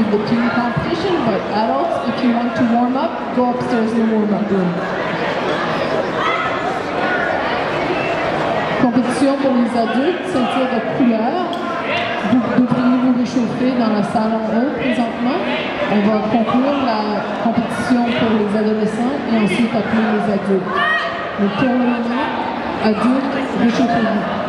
the team competition, but adults, if you want to warm up, go upstairs in the warm-up room. Compétition pour les adultes, ceinture de couleur. Vous devriez vous réchauffer dans le salon haut présentement. On va conclure la compétition pour les adolescents et ensuite appeler les adultes. Mais pour le moment, adultes, réchauffez-vous.